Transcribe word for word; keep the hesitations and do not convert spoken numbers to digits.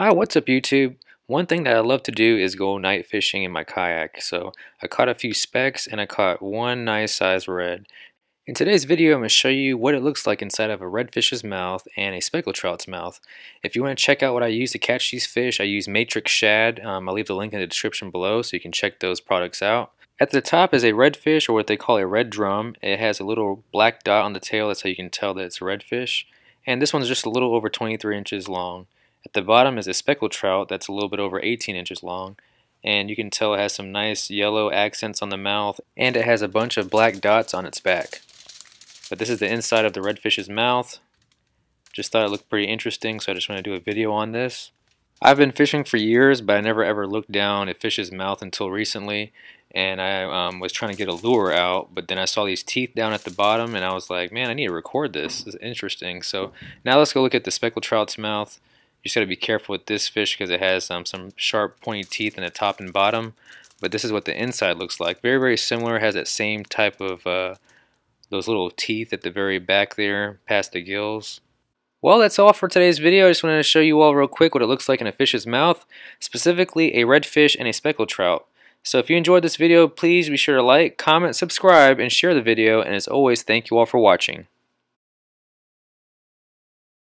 Hi, what's up YouTube? One thing that I love to do is go night fishing in my kayak. So I caught a few specks and I caught one nice size red. In today's video, I'm going to show you what it looks like inside of a redfish's mouth and a speckled trout's mouth. If you want to check out what I use to catch these fish, I use matrix shad. Um, I'll leave the link in the description below so you can check those products out. At the top is a redfish, or what they call a red drum. It has a little black dot on the tail. That's how you can tell that it's a redfish. And this one's just a little over twenty-three inches long. At the bottom is a speckled trout that's a little bit over eighteen inches long, and you can tell it has some nice yellow accents on the mouth, and it has a bunch of black dots on its back. But this is the inside of the redfish's mouth. Just thought it looked pretty interesting, so I just want to do a video on this. I've been fishing for years, but I never ever looked down a fish's mouth until recently, and I um, was trying to get a lure out, but then I saw these teeth down at the bottom, and I was like, man, I need to record this. This is interesting. So now let's go look at the speckled trout's mouth. You just got to be careful with this fish because it has um, some sharp pointy teeth in the top and bottom. But this is what the inside looks like. Very, very similar. It has that same type of, uh, those little teeth at the very back there, past the gills. Well, that's all for today's video. I just wanted to show you all real quick what it looks like in a fish's mouth, specifically a redfish and a speckled trout. So if you enjoyed this video, please be sure to like, comment, subscribe, and share the video. And as always, thank you all for watching.